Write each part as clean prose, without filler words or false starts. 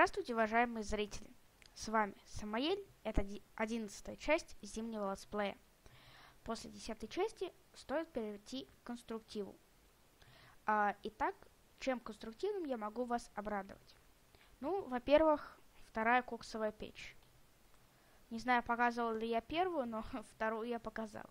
Здравствуйте, уважаемые зрители! С вами Самаэль, это 11-я часть зимнего летсплея. После 10-й части стоит перейти к конструктиву. Итак, чем конструктивным я могу вас обрадовать? Ну, во-первых, вторая коксовая печь. Не знаю, показывал ли я первую, но вторую я показал.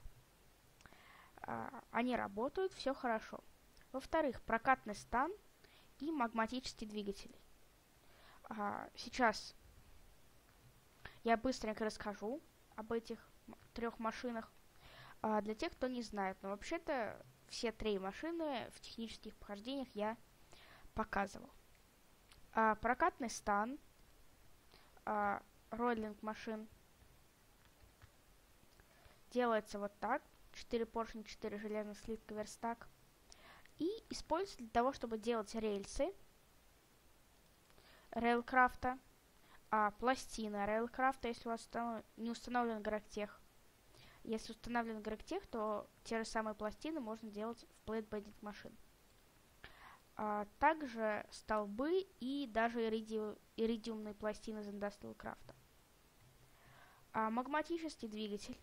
Они работают, все хорошо. Во-вторых, прокатный стан и магматический двигатель. Сейчас я быстренько расскажу об этих трех машинах. Для тех, кто не знает, но вообще-то все три машины в технических похождениях я показывал. Прокатный стан, роллинг машин делается вот так. 4 поршня, 4 железных слитка, верстак. И используется для того, чтобы делать рельсы рейлкрафта, пластины рейлкрафта, если у вас не установлен грактех. Если установлен грактех, то те же самые пластины можно делать в Plate Bending машин. Также столбы и даже иридиумные пластины из Industrial Craft. Магматический двигатель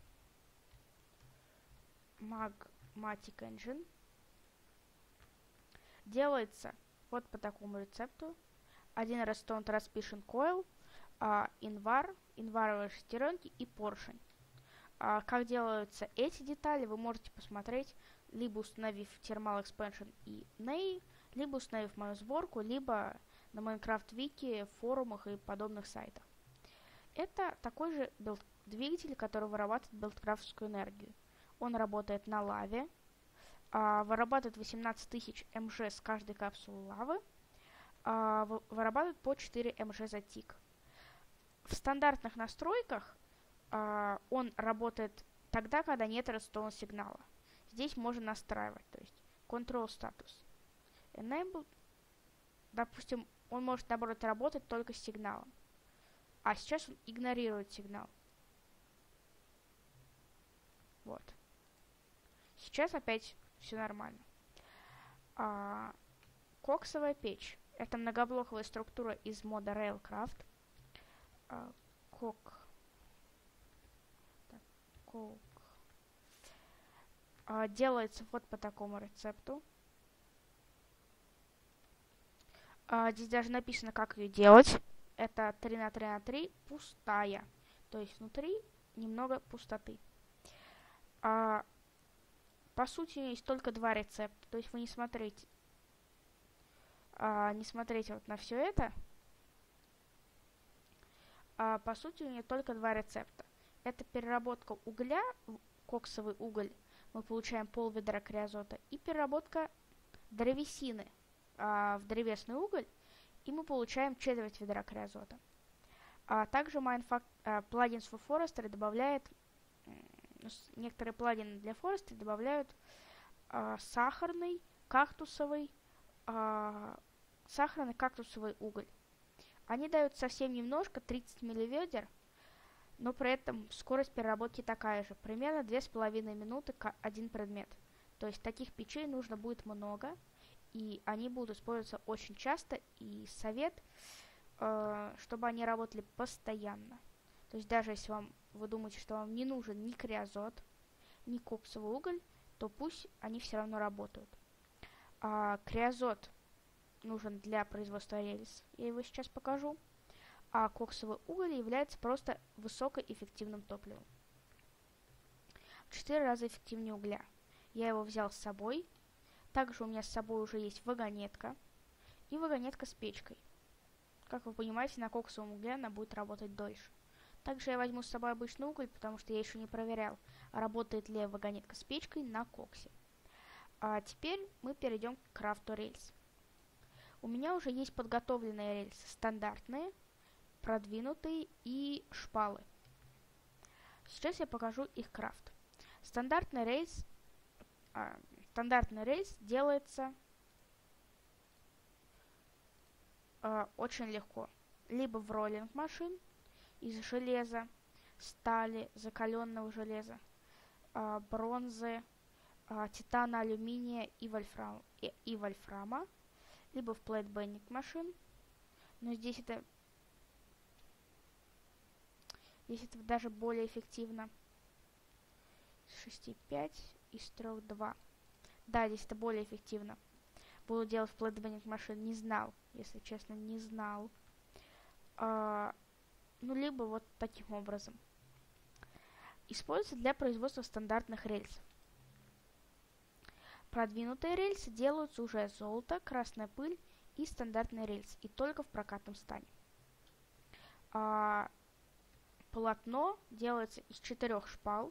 Magmatic Engine делается вот по такому рецепту. Один Redstone Transmission Coil, инваровые шестеренки и поршень. Как делаются эти детали, вы можете посмотреть, либо установив Thermal Expansion и NEI, либо установив мою сборку, либо на Minecraft Wiki, форумах и подобных сайтах. Это такой же двигатель, который вырабатывает билдкрафтскую энергию. Он работает на лаве, вырабатывает 18 тысяч МЖ с каждой капсулы лавы, вырабатывает по 4 МЖ за тик. В стандартных настройках он работает тогда, когда нет redstone сигнала. Здесь можно настраивать, то есть control status. Enable, допустим, он может, наоборот, работать только с сигналом. А сейчас он игнорирует сигнал. Вот. Сейчас опять все нормально. Коксовая печь. Это многоблоковая структура из мода Railcraft. Делается вот по такому рецепту. Здесь даже написано, как ее делать. Это 3 на 3 на 3 пустая. То есть внутри немного пустоты. По сути, есть только два рецепта. То есть вы не смотрите вот на все это. По сути, у нее только два рецепта. Это переработка угля, коксовый уголь, мы получаем пол ведра криозота, и переработка древесины в древесный уголь, и мы получаем четверть ведра криозота. Также Plugins for Forestry добавляет, некоторые плагины для Forestry добавляют сахарный кактусовый уголь. Они дают совсем немножко, 30 милливедер, но при этом скорость переработки такая же, примерно 2,5 минуты один предмет. То есть таких печей нужно будет много, и они будут использоваться очень часто, и совет, чтобы они работали постоянно. То есть даже если вы думаете, что вам не нужен ни криозот, ни коксовый уголь, то пусть они все равно работают. Криозот нужен для производства рельс, я его сейчас покажу. А коксовый уголь является просто высокоэффективным топливом. В 4 раза эффективнее угля. Я его взял с собой. Также у меня с собой уже есть вагонетка и вагонетка с печкой. Как вы понимаете, на коксовом угле она будет работать дольше. Также я возьму с собой обычный уголь, потому что я еще не проверял, работает ли вагонетка с печкой на коксе. Теперь мы перейдем к крафту рельс. У меня уже есть подготовленные рельсы, стандартные, продвинутые и шпалы. Сейчас я покажу их крафт. Стандартный рельс делается очень легко. Либо в роллинг машин из железа, стали, закаленного железа, бронзы, титана, алюминия и вольфрама, либо в Plate Bending машин. Но здесь это даже более эффективно. 6,5 и с 3,2. Да, здесь это более эффективно. Буду делать вплоть до vending машин. Не знал, если честно, не знал. Ну, либо вот таким образом. Используется для производства стандартных рельсов. Продвинутые рельсы делаются уже из золота, красная пыль и стандартный рельс. И только в прокатном стане. Полотно делается из 4 шпал,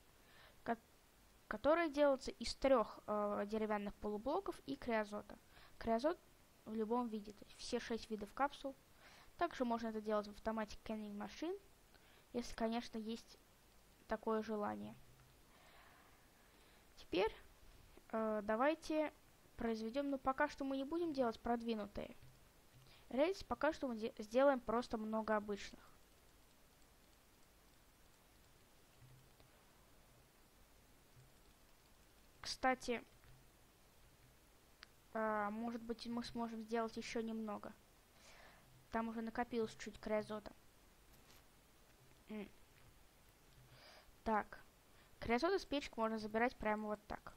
которые делаются из 3 деревянных полублоков и криозота. Криозот в любом виде, то есть все 6 видов капсул. Также можно это делать в автомате Canning Machine, если, конечно, есть такое желание. Теперь давайте произведем, но пока что мы не будем делать продвинутые рельсы, пока что мы сделаем просто много обычных. Кстати, может быть, мы сможем сделать еще немного. Там уже накопилось чуть криозота. Так. Криозот из печки можно забирать прямо вот так.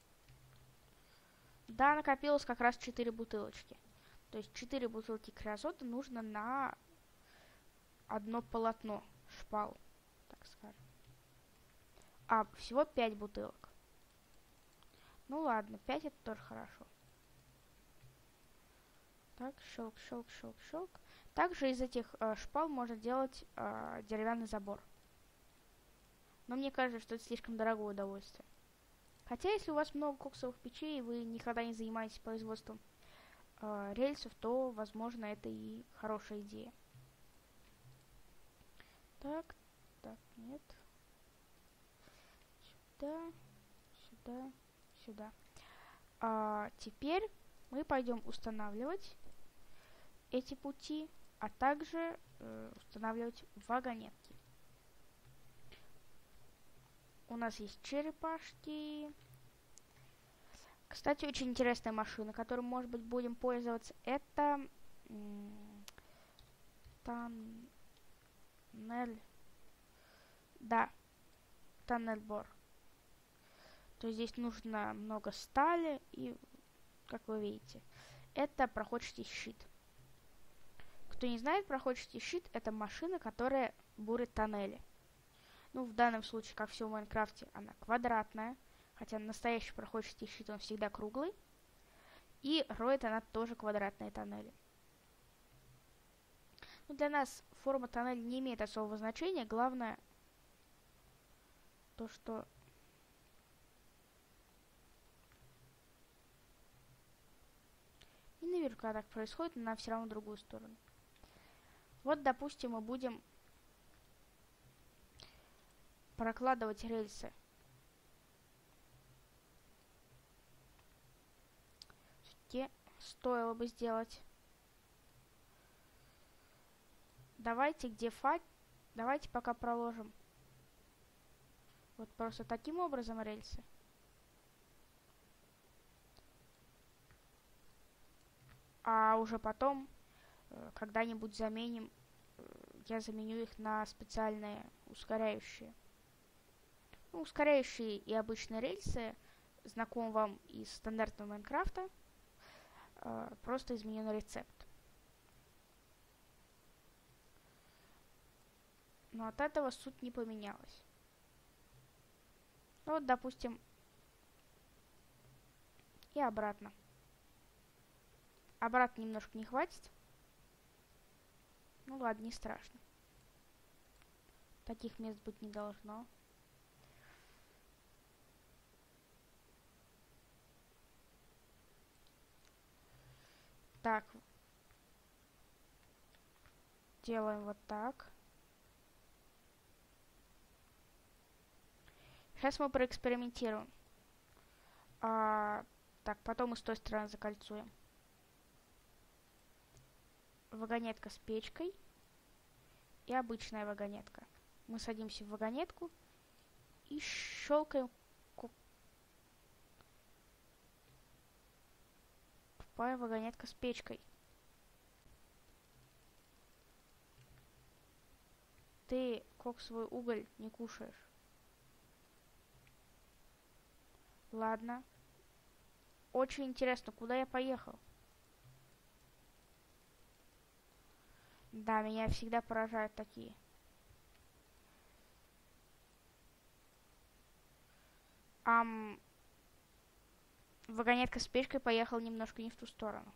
Да, накопилось как раз 4 бутылочки. То есть 4 бутылки криозота нужно на одно полотно шпал, так скажем. Всего 5 бутылок. Ну ладно, 5 это тоже хорошо. Так, щелк, щелк, щелк, щелк. Также из этих шпал можно делать деревянный забор. Но мне кажется, что это слишком дорогое удовольствие. Хотя, если у вас много коксовых печей, и вы никогда не занимаетесь производством рельсов, то, возможно, это и хорошая идея. Так, нет. Сюда, сюда, сюда. Теперь мы пойдем устанавливать эти пути, а также устанавливать вагонетки. У нас есть черепашки. Кстати, очень интересная машина, которой, может быть, будем пользоваться. Это тоннель. Да, тоннель-бор. То есть здесь нужно много стали и, как вы видите, это проходчатый щит. Кто не знает, проходчатый щит — это машина, которая бурит тоннели. Ну, в данном случае, как все в Майнкрафте, она квадратная, хотя настоящий проходчатый щит, он всегда круглый. И роет она тоже квадратные тоннели. Но для нас форма тоннеля не имеет особого значения. Главное то, что и наверху, когда так происходит, но нам все равно в другую сторону. Вот, допустим, мы будем прокладывать рельсы. Стоило бы сделать. Давайте пока проложим вот просто таким образом рельсы. А уже потом когда-нибудь я заменю их на специальные ускоряющие. Ну, ускоряющие и обычные рельсы знакомы вам из стандартного Майнкрафта. Просто изменен рецепт. Но от этого суть не поменялась. Ну вот, допустим, и обратно. Обратно немножко не хватит. Ну ладно, не страшно. Таких мест быть не должно. Так. Делаем вот так. Сейчас мы проэкспериментируем. Так, потом и с той стороны закольцуем. Вагонетка с печкой. И обычная вагонетка. Мы садимся в вагонетку и щелкаем. Вагонетка с печкой. ты коксовый уголь не кушаешь. Ладно. Очень интересно, куда я поехал? Да, меня всегда поражают такие. Вагонетка с печкой поехал немножко не в ту сторону.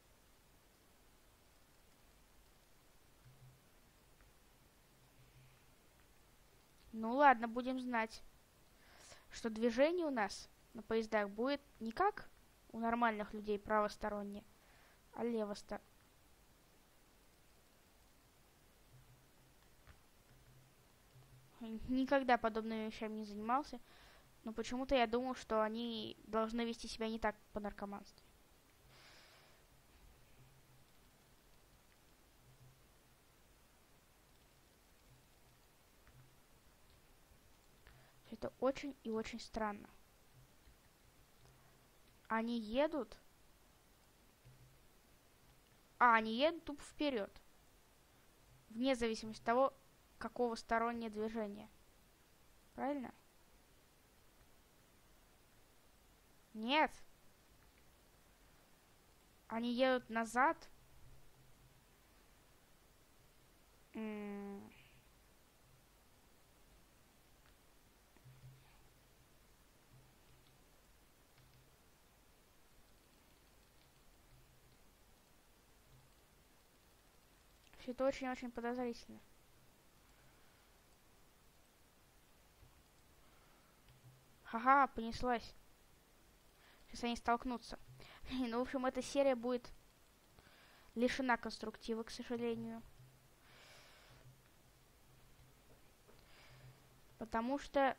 Ну ладно, будем знать, что движение у нас на поездах будет не как у нормальных людей правостороннее, а левостороннее. Никогда подобными вещами не занимался, но почему-то я думал, что они должны вести себя не так по-наркомански. Это очень и очень странно. Они едут... они едут тупо вперед. Вне зависимости от того, какого стороннее движение. Правильно? Нет. Они едут назад. Все это очень-очень подозрительно. Ха-ха, понеслась. Сейчас они столкнутся. Ну, в общем, эта серия будет лишена конструктива, к сожалению. Потому что...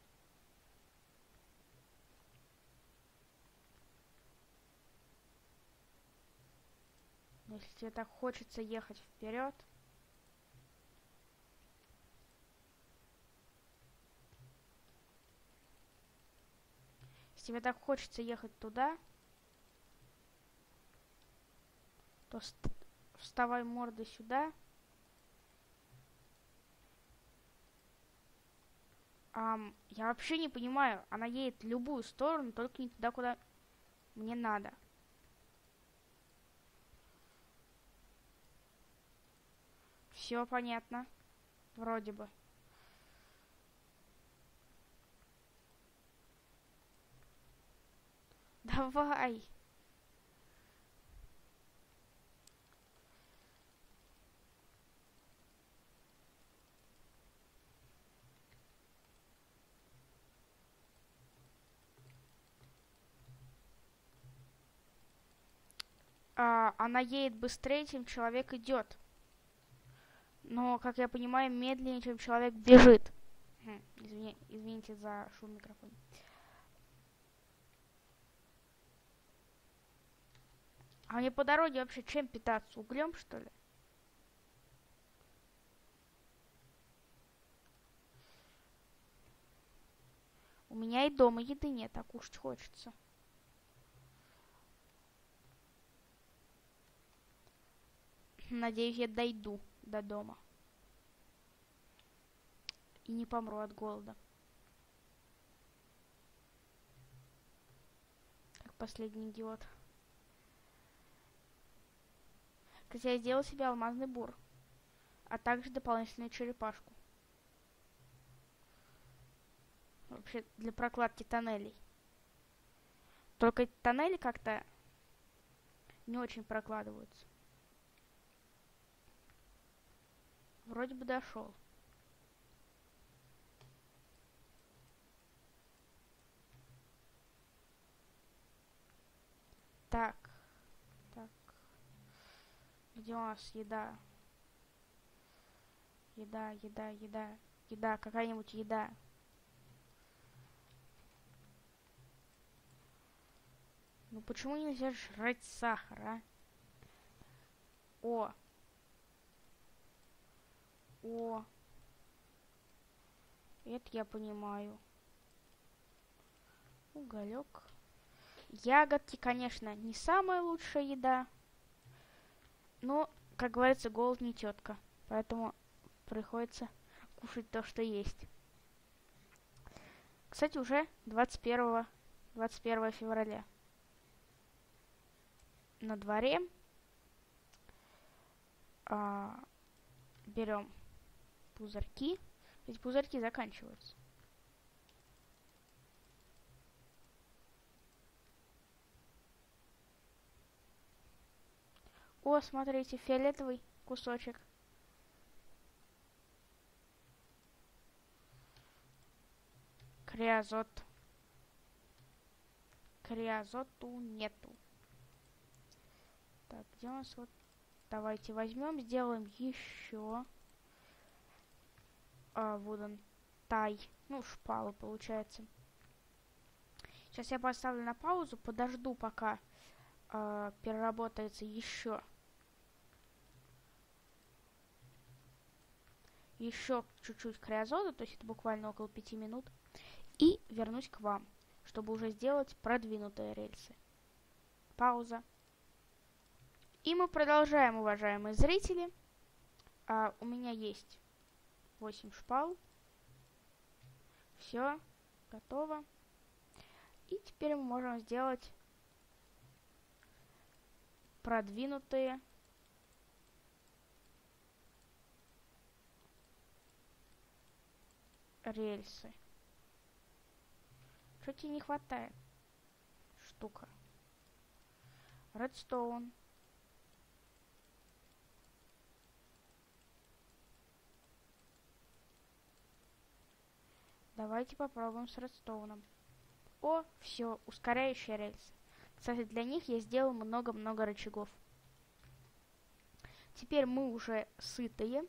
Если тебе так хочется ехать вперед... Если тебе так хочется ехать туда, то вставай мордой сюда. Я вообще не понимаю, она едет в любую сторону, только не туда, куда мне надо. Все понятно. Вроде бы. Давай. Она едет быстрее, чем человек идет. Но, как я понимаю, медленнее, чем человек бежит. Извините за шум микрофона. А мне по дороге вообще чем питаться? Углем, что ли? У меня и дома еды нет, а кушать хочется. Надеюсь, я дойду до дома. И не помру от голода. Как последний идиот. Кстати, я сделал себе алмазный бур. А также дополнительную черепашку. Вообще для прокладки тоннелей. Только тоннели как-то не очень прокладываются. Вроде бы дошел. Так. Где у нас еда? Еда, какая-нибудь еда. Ну почему нельзя жрать сахар, а? О, это я понимаю. Уголек. Ягодки, конечно, не самая лучшая еда. Но, как говорится, голод не тетка. Поэтому приходится кушать то, что есть. Кстати, уже 21 февраля. На дворе. Берем пузырьки. Ведь пузырьки заканчиваются. О, смотрите, фиолетовый кусочек. Криозот. Криозоту нету. Так, где у нас вот... Давайте возьмем, сделаем еще... Wooden tie. Ну, шпалы, получается. Сейчас я поставлю на паузу, подожду, пока переработается еще чуть-чуть криозота, то есть это буквально около 5 минут, и вернусь к вам, чтобы уже сделать продвинутые рельсы. Пауза. И мы продолжаем, уважаемые зрители. У меня есть 8 шпал. Все, готово. И теперь мы можем сделать продвинутые рельсы. Что тебе не хватает? Штука. Редстоун. Давайте попробуем с редстоуном. О, все, ускоряющие рельсы. Кстати, для них я сделал много-много рычагов. Теперь мы уже сытые.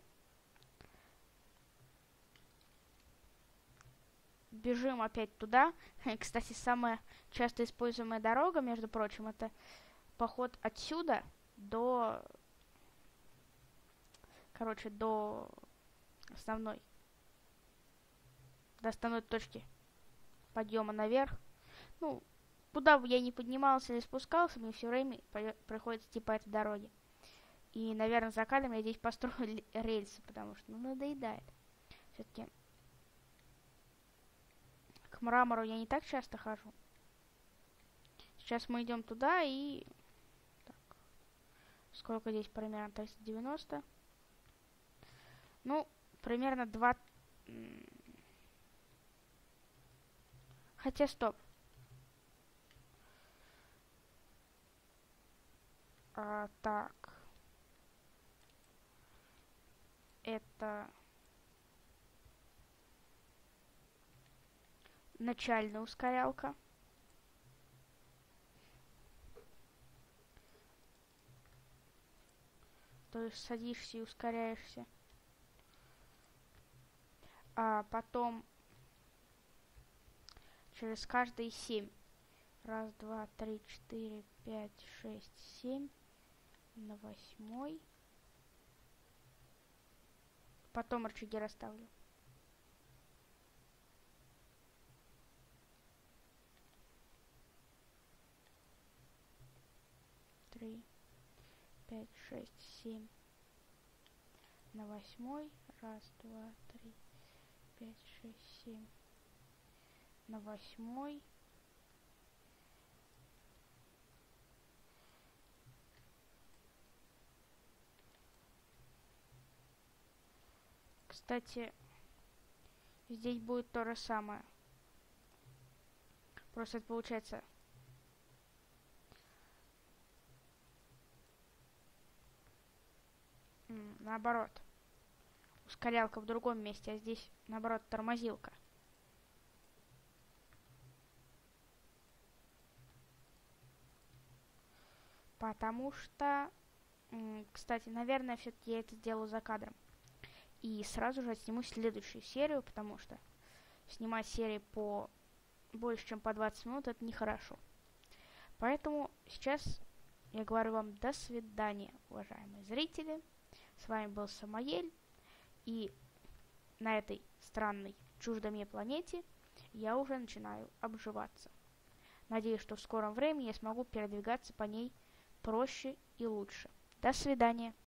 Бежим опять туда. Кстати, самая часто используемая дорога, между прочим, это поход отсюда до... Короче, до основной точки подъема наверх. Ну, куда бы я ни поднимался или спускался, мне все время приходится идти по этой дороге. И, наверное, за кадром я здесь построю рельсы, потому что, ну, надоедает. Все-таки к мрамору я не так часто хожу. Сейчас мы идем туда и... Так. Сколько здесь примерно? 390. Ну, примерно 2... Хотя, стоп. Так. Это... начальная ускорялка. То есть садишься и ускоряешься. А потом через каждые 7. Раз, два, три, 4, 5, 6, 7. На 8. Потом рычаги расставлю. 3, 5, 6, 7. На 8. Раз, два, 3, 5, 6, 7. На 8. Кстати, здесь будет то же самое. Просто это получается... наоборот. Ускорялка в другом месте, а здесь, наоборот, тормозилка. Потому что... кстати, наверное, все-таки я это сделаю за кадром. И сразу же отсниму следующую серию, потому что снимать серии по больше, чем по 20 минут, это нехорошо. Поэтому сейчас я говорю вам до свидания, уважаемые зрители. С вами был Самаэль. И на этой странной, чуждой мне планете я уже начинаю обживаться. Надеюсь, что в скором времени я смогу передвигаться по ней проще и лучше. До свидания.